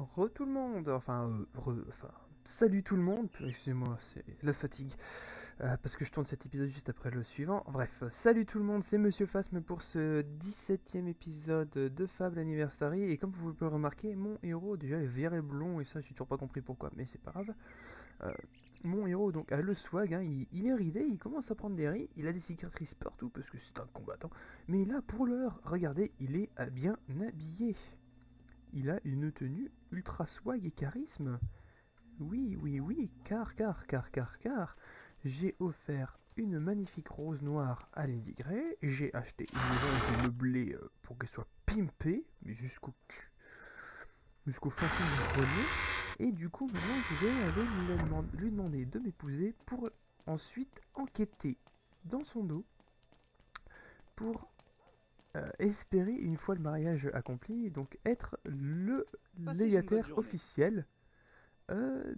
Tout le monde, salut tout le monde, excusez-moi, c'est la fatigue, parce que je tourne cet épisode juste après le suivant. Bref, salut tout le monde, c'est Monsieur Phasme pour ce 17ème épisode de Fable Anniversary, et comme vous pouvez remarquer, mon héros déjà est vert et blond, et ça j'ai toujours pas compris pourquoi, mais c'est pas grave. Mon héros donc a le swag, hein, il est ridé, il commence à prendre des rides, il a des cicatrices partout parce que c'est un combattant, mais là pour l'heure, regardez, il est bien habillé. Il a une tenue ultra swag et charisme. Oui, car, j'ai offert une magnifique rose noire à Lady Grey, j'ai acheté une maison avec meublée pour qu'elle soit pimpée, mais jusqu'au fin fond du grenier, et du coup maintenant je vais aller lui demander de m'épouser pour ensuite enquêter dans son dos pour espérer, une fois le mariage accompli, donc être le légataire officiel euh,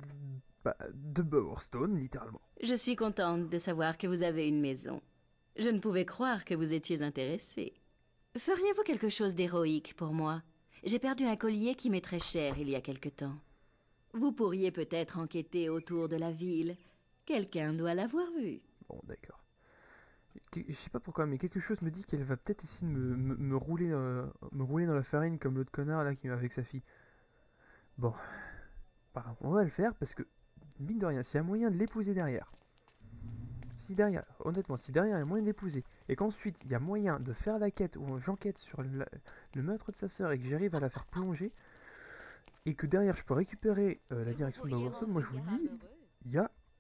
de Bowerstone, littéralement. Je suis contente de savoir que vous avez une maison. Je ne pouvais croire que vous étiez intéressé. Feriez-vous quelque chose d'héroïque pour moi? J'ai perdu un collier qui m'est très cher il y a quelque temps. Vous pourriez peut-être enquêter autour de la ville. Quelqu'un doit l'avoir vu. Bon, d'accord. Je sais pas pourquoi, mais quelque chose me dit qu'elle va peut-être essayer de me rouler dans la farine comme l'autre connard là qui m'a avec sa fille. Bon, on va le faire parce que, mine de rien, s'il y a moyen de l'épouser derrière, si derrière il y a moyen de l'épouser, et qu'ensuite il y a moyen de faire la quête où j'enquête sur le meurtre de sa sœur et que j'arrive à la faire plonger, et que derrière je peux récupérer la direction de Bowerstone, moi je vous dis, il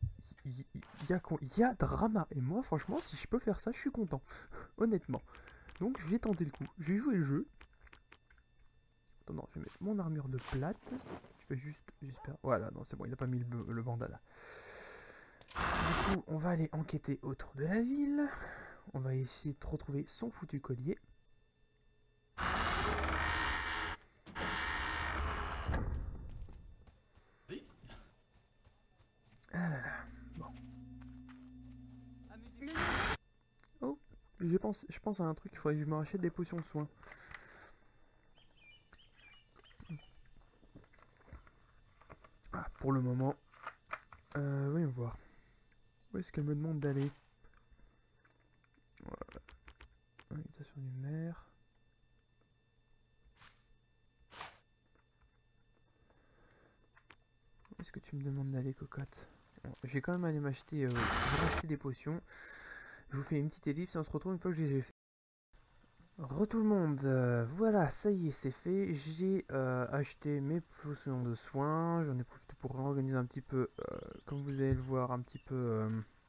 y a drama. Et moi, franchement, si je peux faire ça, je suis content. Honnêtement. Donc, je vais tenter le coup. Je vais jouer le jeu. Attends, non, je vais mettre mon armure de plate. Je vais juste... J'espère... Voilà, non, c'est bon, il n'a pas mis le bandana. Du coup, on va aller enquêter autour de la ville. On va essayer de retrouver son foutu collier. Ah là là. Bon. Oh, je pense à un truc, il faudrait que je me rachète des potions de soins. Ah, pour le moment, voyons voir. Où est-ce qu'elle me demande d'aller? Voilà. Invitation du maire. Où est-ce que tu me demandes d'aller, cocotte? Bon, je vais quand même aller m'acheter des potions. Je vous fais une petite ellipse et on se retrouve une fois que je les ai fait. Tout le monde, voilà, ça y est, c'est fait. J'ai acheté mes potions de soins. J'en ai profité pour réorganiser un petit peu, comme vous allez le voir, un petit peu...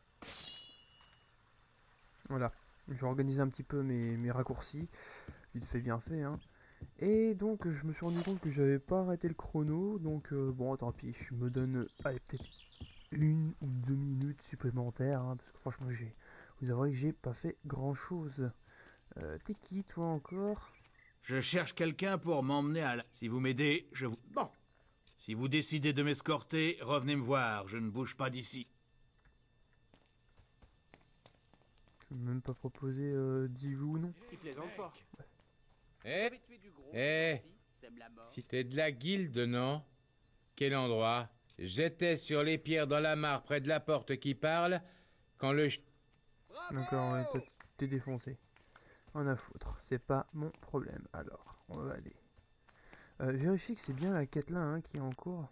voilà, j'ai organisé un petit peu mes raccourcis. Vite fait, bien fait, hein. Et donc, je me suis rendu compte que j'avais pas arrêté le chrono. Donc, bon, tant pis, je me donne, allez, peut-être 1 ou 2 minutes supplémentaires. Hein, parce que franchement, vous avouerez que j'ai pas fait grand-chose. T'es qui, toi, encore? Je cherche quelqu'un pour m'emmener à la... Si vous m'aidez, je vous... Bon. Si vous décidez de m'escorter, revenez me voir. Je ne bouge pas d'ici. Je vais même pas proposer dis oui ou non. Il plaisante pas. Si t'es de la guilde, non? Quel endroit? J'étais sur les pierres dans la mare près de la porte qui parle, quand le... D'accord, ouais, t'es défoncé. On a foutre, c'est pas mon problème. Alors, on va aller. Vérifie que c'est bien la quête là hein, qui est en cours.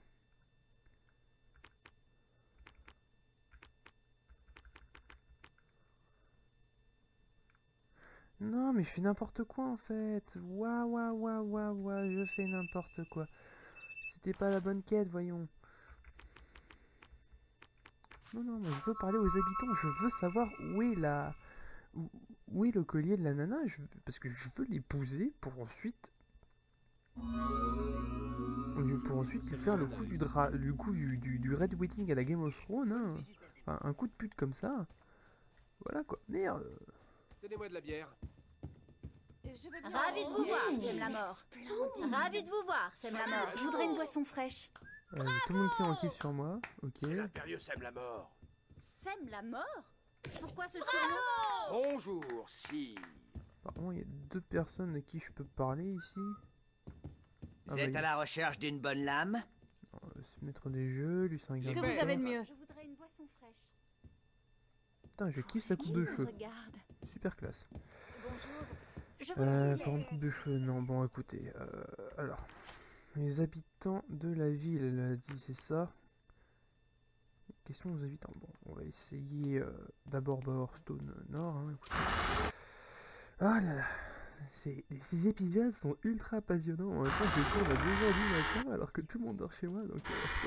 Non, mais je fais n'importe quoi en fait. Waouh, je fais n'importe quoi. C'était pas la bonne quête, voyons. Non, mais je veux parler aux habitants. Je veux savoir où est où est le collier de la nana. Parce que je veux l'épouser pour ensuite lui faire le coup du Red Wedding à la Game of Thrones. Hein. Enfin, un coup de pute comme ça. Voilà quoi. Merde. Donnez-moi de la bière. Ravi de vous voir, Sème la mort. Ravi de vous voir, Sème la mort. Je voudrais une boisson fraîche. Tout le monde qui en kiffe sur moi. Ok. C'est l'impérieux Sème la mort. Sème la mort? Pourquoi ce surnom? Bonjour, si. Apparemment, il y a 2 personnes à qui je peux parler ici. Ah, Vous êtes bah, à la recherche d'une bonne lame? se mettre des jeux, lui c'est un Ce que gars. vous avez de mieux. Je voudrais une boisson fraîche. Putain, je kiffe sa coupe de Qui nous cheveux. regarde? Super classe. Bonjour. Je voudrais Pour une coupe de cheveux, non, bon écoutez. Alors, les habitants de la ville, elle a dit c'est ça. Question aux habitants. Bon, on va essayer d'abord Bowerstone Nord. Hein, écoutez. Ah là là. Ces épisodes sont ultra passionnants. En même temps, je tourne à 2h du matin alors que tout le monde dort chez moi. Donc.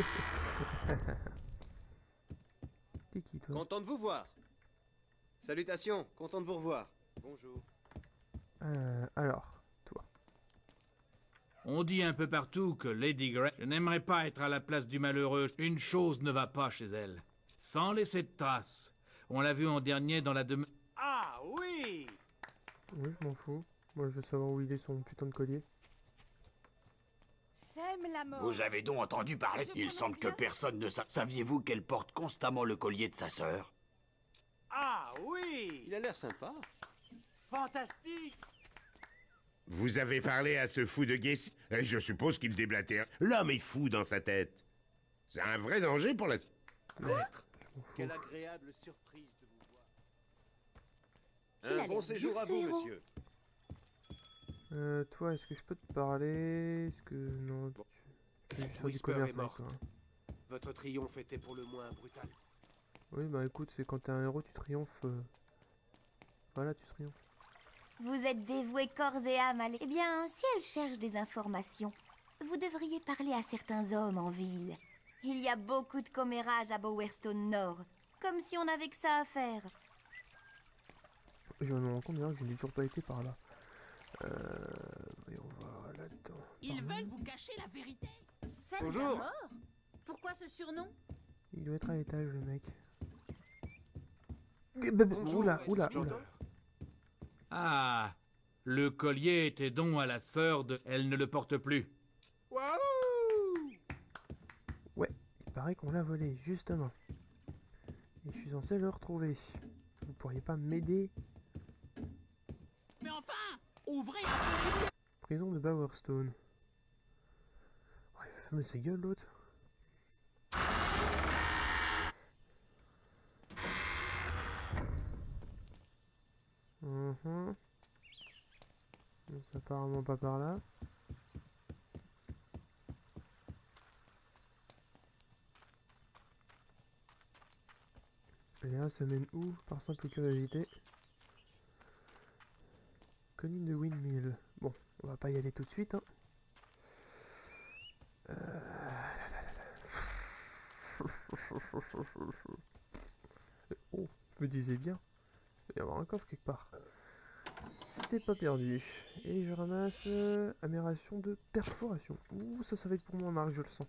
T'es qui toi? Content de vous voir. Salutations, content de vous revoir. Bonjour. Alors, toi. On dit un peu partout que Lady Grey n'aimerait pas être à la place du malheureux. Une chose ne va pas chez elle. Sans laisser de traces. On l'a vu en dernier dans la demeure. Ah oui! Oui, je m'en fous. Moi, je veux savoir où il est son putain de collier. Sème la mort. Vous avez donc entendu parler? Il semble que personne ne saviez-vous qu'elle porte constamment le collier de sa sœur? Ah oui! Il a l'air sympa. Fantastique! Vous avez parlé à ce fou de Gessi, et je suppose qu'il déblatère. L'homme est fou dans sa tête. C'est un vrai danger pour la... Maître, Je m'en fous. quelle agréable surprise de vous voir. Il a Un bon l'air séjour bien, à ce vous, héros. monsieur. Toi, est-ce que je peux te parler? Est-ce que... Non, tu fais juste faire du Whisper commerce est avec morte. toi. Hein. Votre triomphe était pour le moins brutal. Oui, bah écoute, c'est quand t'es un héros, tu triomphes. Voilà, tu triomphes. Vous êtes dévoué corps et âme à Eh bien, si elle cherche des informations, vous devriez parler à certains hommes en ville. Il y a beaucoup de commérages à Bowerstone Nord. Comme si on n'avait que ça à faire. Je me rends compte d'ailleurs que je n'ai toujours pas été par là. Et on va là-dedans. Ils veulent vous cacher la vérité. Sème Bonjour. la mort? Pourquoi ce surnom? Il doit être à l'étage, le mec. Bonjour, Oula, maître oula, Splendor. oula. Ah, le collier était don à la sœur de... Elle ne le porte plus. Waouh! Ouais, il paraît qu'on l'a volé, justement. Et je suis censé le retrouver. Vous pourriez pas m'aider? Mais enfin, ouvrez un peu. Prison de Bowerstone. Oh, il fait fermer sa gueule, l'autre. Mhm. C'est apparemment pas par là. Et là, ça mène où? Par simple curiosité. Colline de Windmill. Bon, on va pas y aller tout de suite. Hein. Oh, je me disais bien. Il va y avoir un coffre quelque part. C'était pas perdu. Et je ramasse amélioration de perforation. Ouh, ça va être pour moi en arc, je le sens.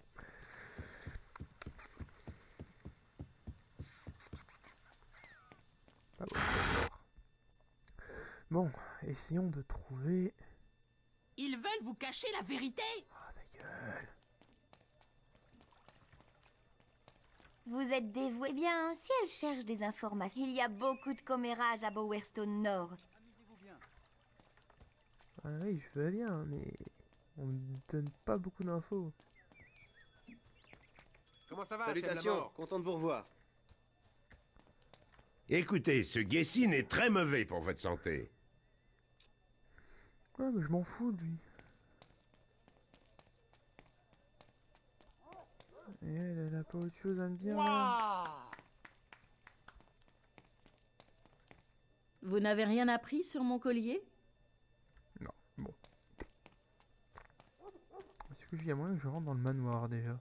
Pas bon, c'est d'accord. Bon, essayons de trouver... Ils veulent vous cacher la vérité. Oh, ta gueule. Vous êtes dévoué. Eh bien, si elle cherche des informations, il y a beaucoup de commérages à Bowerstone Nord. Ah oui, je vais bien, mais... On me donne pas beaucoup d'infos. Comment ça va? Salutations, content de vous revoir. Écoutez, ce Gessin est très mauvais pour votre santé. Ouais, mais je m'en fous de lui. Et elle a pas autre chose à me dire là. Vous n'avez rien appris sur mon collier? Non, bon. Est-ce que j'ai moyen que je rentre dans le manoir déjà?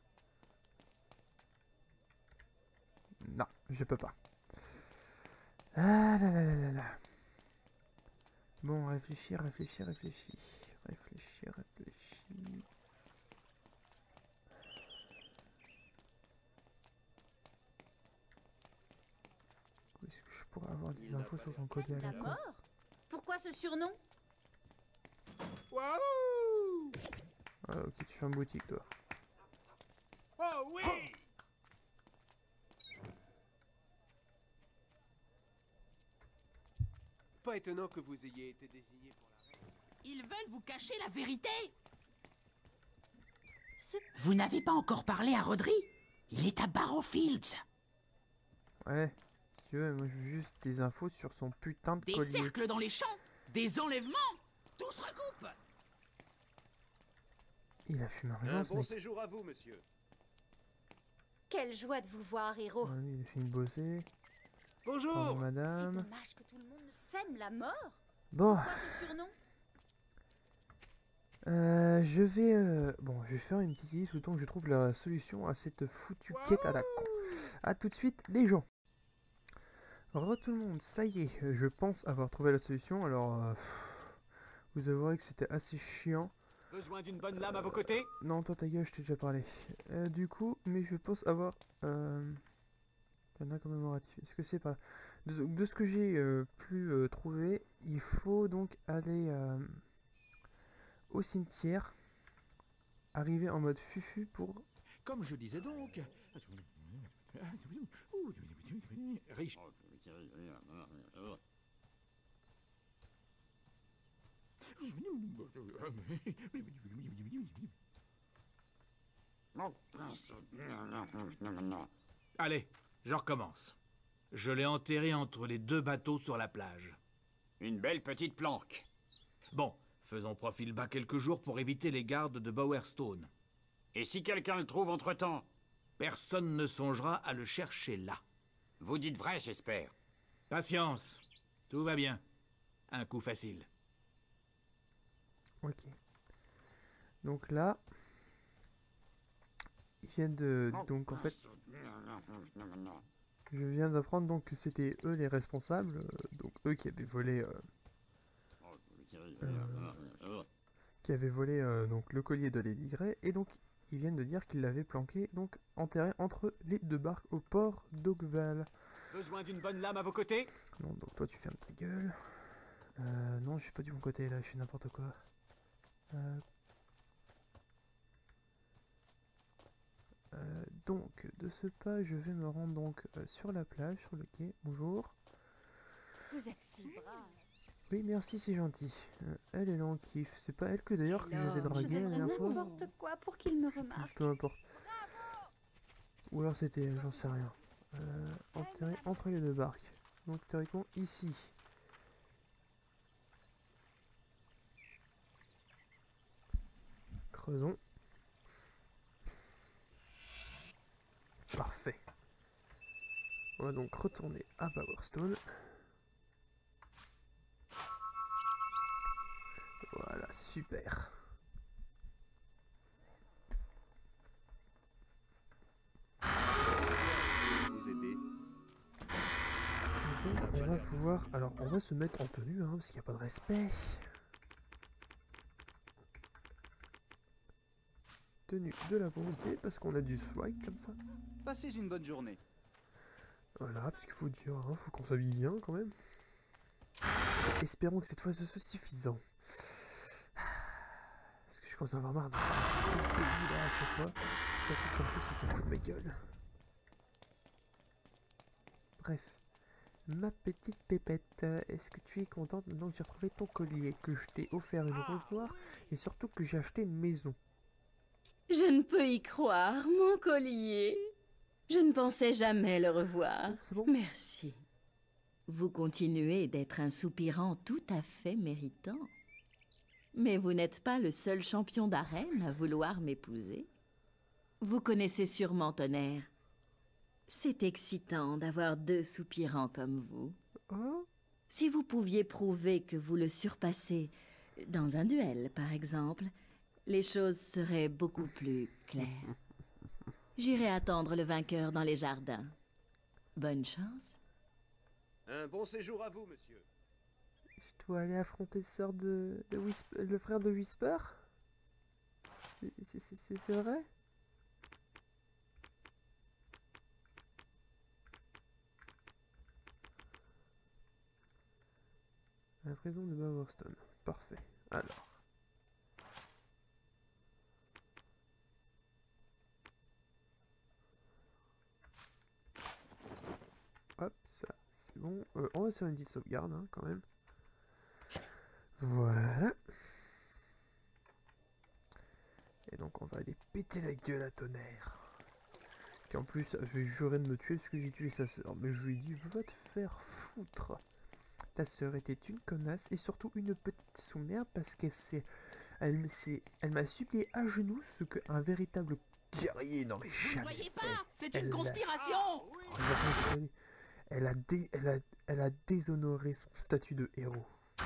Non, je peux pas. Ah là là là là là. Bon, réfléchis. Est-ce que je pourrais avoir des infos sur son collier à la La con? mort? Pourquoi ce surnom? Waouh! Ah ok, tu fais une boutique toi. Oh oui! Pas étonnant que vous ayez été désigné pour la reine. Ils veulent vous cacher la vérité. ce... Vous n'avez pas encore parlé à Rodri? Il est à Barrowfields. Ouais, si tu veux, moi je veux juste des infos sur son putain de Des collier. cercles dans les champs, des enlèvements. Tout se recoupe. Il a fumé un Un rejoint, ce bon mec. séjour à vous, monsieur. Quelle joie de vous voir, héros. Ouais, il a fini de bosser. Bonjour. Pardon, C'est madame. dommage que tout le monde sème la mort. Bon, Quoi ce surnom? je vais faire une petite liste le temps que je trouve la solution à cette foutue quête à la con. A tout de suite, les gens. Re tout le monde, ça y est, je pense avoir trouvé la solution. Alors, vous avouerez que c'était assez chiant. Besoin d'une bonne lame à vos côtés? Non, toi ta gueule, je t'ai déjà parlé. Du coup, mais je pense avoir un commémoratif. Est-ce que c'est pas de ce que j'ai pu trouver, il faut donc aller au cimetière, arriver en mode fufu pour... Comme je disais donc... Riche. Allez, je recommence. Je l'ai enterré entre les deux bateaux sur la plage. Une belle petite planque. Bon, faisons profil bas quelques jours pour éviter les gardes de Bowerstone. Et si quelqu'un le trouve entre-temps? Personne ne songera à le chercher là. Vous dites vrai, j'espère. Patience, tout va bien. Un coup facile. Ok. Donc là, ils viennent de... Donc en fait, je viens d'apprendre donc que c'était eux les responsables. Donc eux qui avaient volé... donc le collier de Lady Grey. Et donc ils viennent de dire qu'ils l'avaient planqué, donc enterré entre les deux barques au port d'Oakville. Besoin d'une bonne lame à vos côtés? Non, donc toi tu fermes ta gueule. Non, je suis pas du bon côté là, je fais n'importe quoi. Donc de ce pas, je vais me rendre donc sur la plage, sur le quai. Bonjour. Vous êtes si brave. Oui, merci, c'est gentil. Elle est là en kiff. C'est pas elle que d'ailleurs que j'avais Je dragué la dernière fois. n'importe quoi pour qu'il me remarque. Peu importe. Ou alors c'était, j'en sais rien. Enterré entre les deux barques. Donc théoriquement ici. Creusons. Parfait. On va donc retourner à Bowerstone. Voilà, super. Vous aider. Et donc on va pouvoir... Alors on va se mettre en tenue, hein, parce qu'il n'y a pas de respect. Tenue de la volonté, parce qu'on a du swag comme ça. Passez une bonne journée. Voilà, parce qu'il faut dire, hein, faut qu'on s'habille bien quand même. Espérons que cette fois ce soit suffisant. Parce que je commence à avoir marre de tout le pays là à chaque fois. Surtout si en plus il se fout de ma gueule. Bref. Ma petite pépette, est-ce que tu es contente maintenant que j'ai retrouvé ton collier, que je t'ai offert une rose noire et surtout que j'ai acheté une maison? Je ne peux y croire, mon collier. Je ne pensais jamais le revoir. C'est bon? Merci. Vous continuez d'être un soupirant tout à fait méritant. Mais vous n'êtes pas le seul champion d'arène à vouloir m'épouser. Vous connaissez sûrement Tonnerre. C'est excitant d'avoir deux soupirants comme vous. Oh? Si vous pouviez prouver que vous le surpassez, dans un duel par exemple, les choses seraient beaucoup plus claires. J'irai attendre le vainqueur dans les jardins. Bonne chance. Un bon séjour à vous, monsieur. Je dois aller affronter le frère de Whisper? C'est vrai? La prison de Bowerstone. Parfait. Alors. Hop, ça, c'est bon. On va faire une petite sauvegarde, hein, quand même. Voilà. Et donc on va aller péter la gueule à Tonnerre. Qui en plus avait juré de me tuer parce que j'ai tué sa sœur. Mais je lui ai dit, va te faire foutre. Ta sœur était une connasse et surtout une petite sous-merde parce elle m'a supplié à genoux ce qu'un véritable guerrier n'aurait jamais fait. C'est une conspiration. Elle a déshonoré son statut de héros.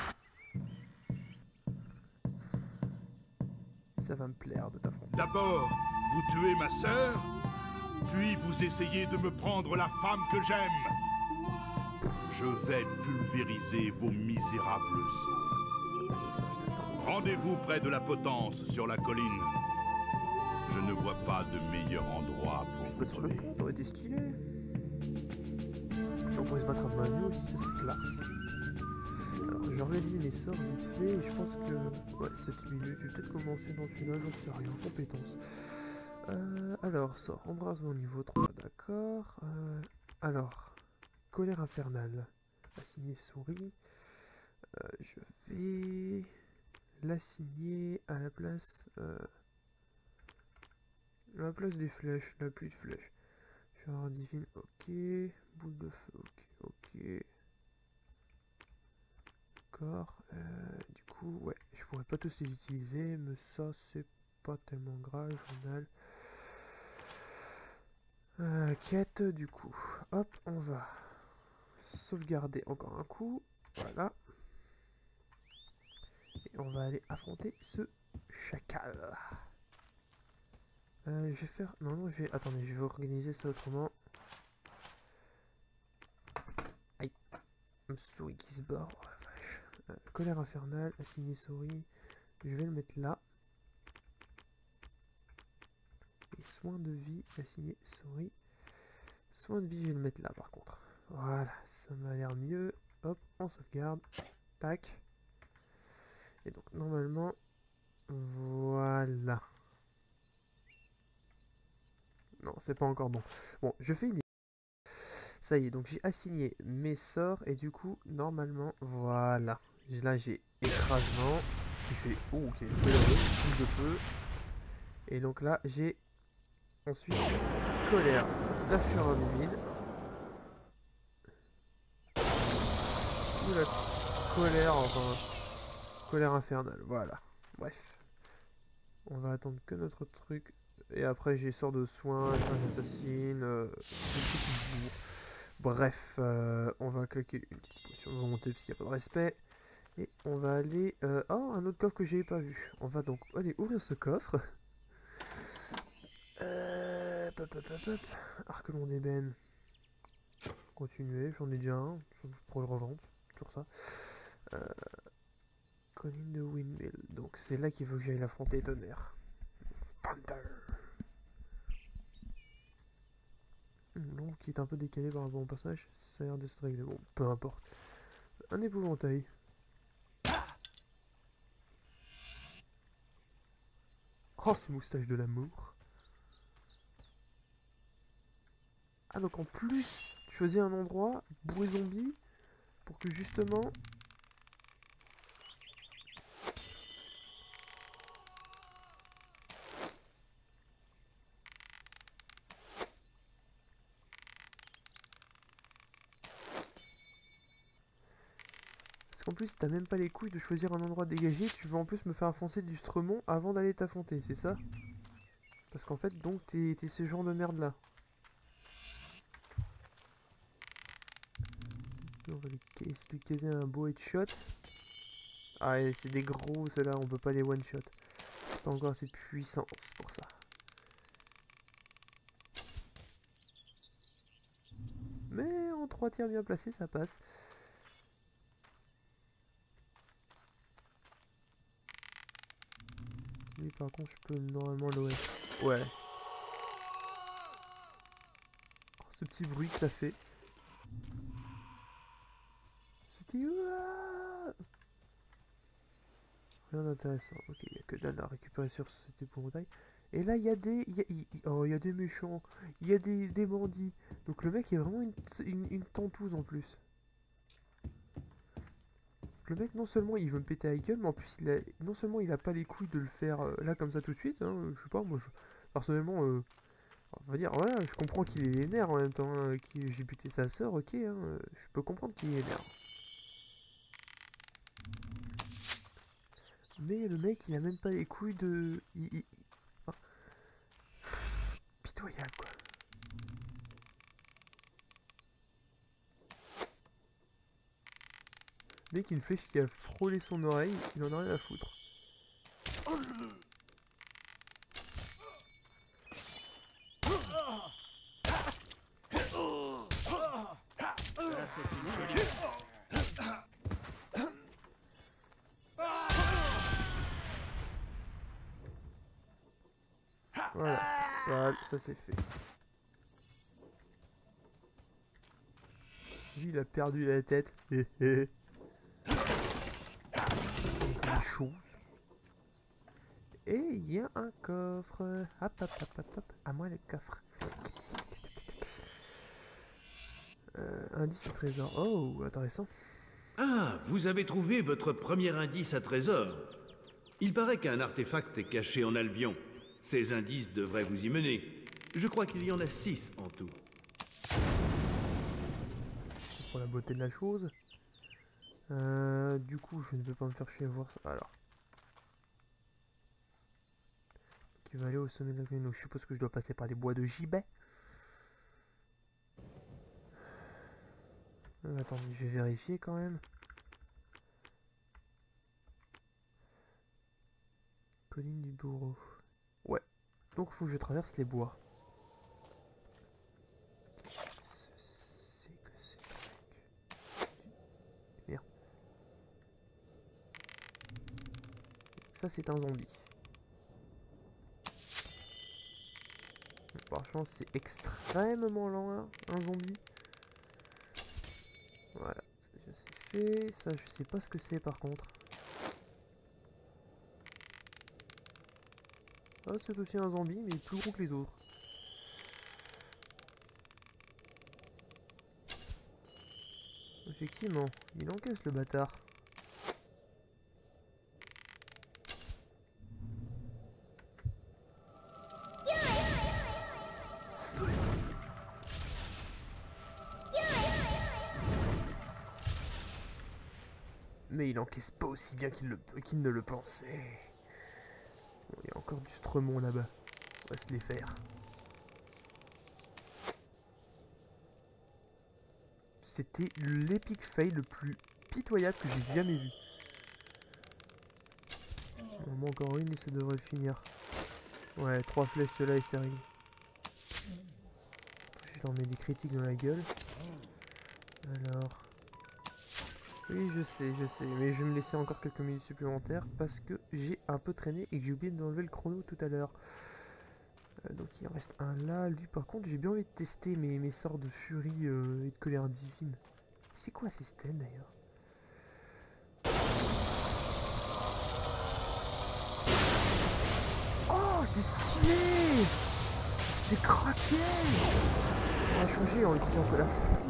Ça va me plaire de t'affronter. D'abord, vous tuez ma sœur, puis vous essayez de me prendre la femme que j'aime. Je vais pulvériser vos misérables os. Rendez-vous près de la potence sur la colline. Je ne vois pas de meilleur endroit pour vous sur le pont, ça aurait été stylé. On pourrait se battre à main nue aussi, ça serait classe. Alors, j'ai organisé mes sorts vite fait, et je pense que... Ouais, 7 minutes, je vais peut-être commencer dans celui-là, j'en sais rien, compétence. Alors, sort, embrasement niveau 3, d'accord. Alors, colère infernale, assigner souris. Je vais l'assigner à la place... à la place des flèches, la pluie de flèches. Fureur divine, ok. Boule de feu, ok. D'accord. Du coup, ouais, je pourrais pas tous les utiliser, mais ça, c'est pas tellement grave, journal. Quête, du coup. Hop, on va sauvegarder encore un coup. Voilà. Et on va aller affronter ce chacal. Je vais faire... Non, je vais... Attendez, je vais organiser ça autrement. Aïe. Une souris qui se barre. Oh la vache. Colère infernale, assigner souris. Je vais le mettre là. Et soin de vie, assigner souris. Soin de vie, je vais le mettre là par contre. Voilà, ça m'a l'air mieux. Hop, on sauvegarde. Tac. Et donc, normalement... Voilà. Non, c'est pas encore bon. Bon, je fais une... Ça y est, donc j'ai assigné mes sorts et du coup, normalement, voilà. Là, j'ai écrasement qui fait... Oh, qui est une boule de feu. Et donc là, j'ai ensuite colère, la fureur divine. Ou la colère, enfin... Colère infernale, voilà. Bref. On va attendre que notre truc... Et après j'ai sort de soins, charge assassine, bref, on va claquer une potion de volonté parce qu'il n'y a pas de respect. Et on va aller... oh, un autre coffre que j'avais pas vu. On va donc aller ouvrir ce coffre. Arc-long d'ébène. Continuer, j'en ai déjà un, pour le revendre, toujours ça. Colline de Windmill, donc c'est là qu'il faut que j'aille l'affronter Tonnerre. Thunder. Non, qui est un peu décalé par rapport au personnage, ça a l'air de se régler. Bon, peu importe. Un épouvantail. Oh, ces moustaches de l'amour. Ah, donc en plus, choisis un endroit, bourré zombie, pour que justement... En plus, t'as même pas les couilles de choisir un endroit dégagé, tu veux en plus me faire foncer du Stremont avant d'aller t'affronter, c'est ça? Parce qu'en fait, donc, t'es ce genre de merde là. On va essayer de caser un beau headshot. Ah, c'est des gros, ceux-là, on peut pas les one-shot. Pas encore assez de puissance pour ça. Mais en 3 tirs bien placés, ça passe. Lui par contre je peux normalement l'OS. Ouais. Oh, ce petit bruit que ça fait. Ce petit... Rien d'intéressant. Ok, il n'y a que dalle à récupérer sur cet épouvantail. Et là il y a des... Oh, il y a des méchants. Il y a des bandits. Donc le mec est vraiment une tentouse en plus. que le mec, non seulement il veut me péter la gueule, mais en plus, non seulement il a pas les couilles de le faire là comme ça tout de suite, hein, je sais pas, moi, personnellement, on va dire, voilà, je comprends qu'il ait les nerfs en même temps, hein, j'ai buté sa sœur, ok, hein, je peux comprendre qu'il ait les nerfs. Mais le mec, il a même pas les couilles de... Enfin, pitoyable, quoi. Le mec, une flèche qui a frôlé son oreille, il en a rien à foutre. Ça, c'est une jolie... Voilà, ça c'est fait. Lui, il a perdu la tête. C'est des choses. Et il y a un coffre. Hop, hop, hop, hop, hop. À moi le coffre. Indice à trésor. Oh, intéressant. Ah, vous avez trouvé votre premier indice à trésor. Il paraît qu'un artefact est caché en Albion. Ces indices devraient vous y mener. Je crois qu'il y en a 6 en tout. Pour la beauté de la chose. Du coup, je ne veux pas me faire chier à voir ça. Alors. Qui va aller au sommet de la colline. Je suppose que je dois passer par les bois de gibet. Attendez, je vais vérifier quand même. Colline du bourreau. Ouais. Donc faut que je traverse les bois. Qu'est-ce que c'est que merde. Ça c'est un zombie. Par chance c'est extrêmement lent hein, un zombie. Voilà, ça déjà c'est fait. Ça je sais pas ce que c'est par contre. Ah, c'est aussi un zombie, mais plus gros que les autres. Effectivement, il encaisse le bâtard. Mais il encaisse pas aussi bien qu'il ne le pensait. Bon, il y a encore du stremon là-bas. On va se les faire. C'était l'épic fail le plus pitoyable que j'ai jamais vu. Il en manque encore une et ça devrait le finir. Ouais, 3 flèches là et c'est réglé. Je leur mets des critiques dans la gueule. Alors... Oui, je sais, mais je vais me laisser encore quelques minutes supplémentaires parce que j'ai un peu traîné et que j'ai oublié d'enlever le chrono tout à l'heure. Donc il en reste un là. Lui, par contre, j'ai bien envie de tester mes sorts de furie et de colère divine. C'est quoi ces stènes d'ailleurs? Oh, c'est stylé! C'est craqué! On va changer en utilisant un peu la foudre.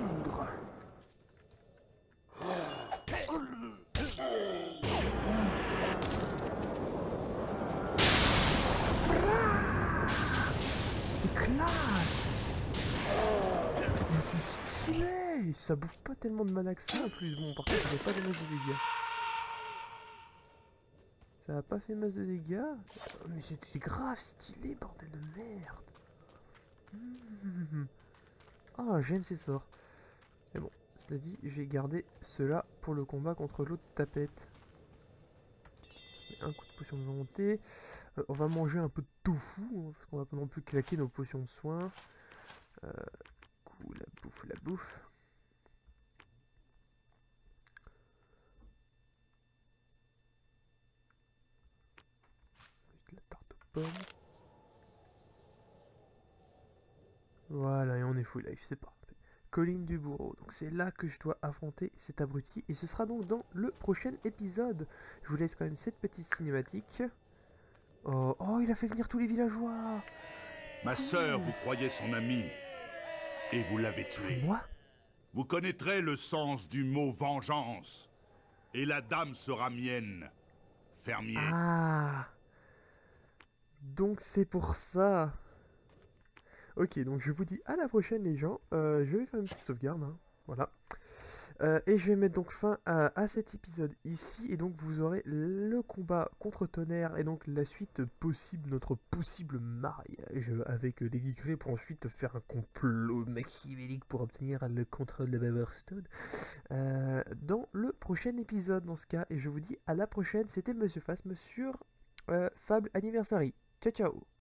C'est classe! Mais c'est stylé! Ça bouffe pas tellement de mana que ça en plus. Bon, par contre, ça fait pas de masse de dégâts. Ça a pas fait masse de dégâts. Mais c'était grave stylé, bordel de merde! Ah, j'aime ces sorts. Mais bon, cela dit, je vais garder cela pour le combat contre l'autre tapette. Un coup de potion de volonté. On va manger un peu de tofu, hein, parce qu'on va pas non plus claquer nos potions de soin. Coup, la bouffe. La tarte aux pommes. Voilà, et on est full life, c'est parfait. Colline du bourreau. Donc c'est là que je dois affronter cet abruti. Et ce sera donc dans le prochain épisode. Je vous laisse quand même cette petite cinématique. Oh, il a fait venir tous les villageois. Ma sœur vous croyait son amie. Et vous l'avez tuée. Moi? Vous connaîtrez le sens du mot vengeance. et la dame sera mienne. Fermier. Ah. Donc c'est pour ça. Ok, donc je vous dis à la prochaine les gens. Je vais faire une petite sauvegarde, hein. Voilà. Et je vais mettre donc fin à cet épisode ici. Et donc vous aurez le combat contre Tonnerre. Et donc la suite possible, notre possible mariage avec Lady Grey. Pour ensuite faire un complot machiavélique pour obtenir le contrôle de Waverstone. Dans le prochain épisode dans ce cas. Et je vous dis à la prochaine. C'était Monsieur Phasme sur Fable Anniversary. Ciao ciao.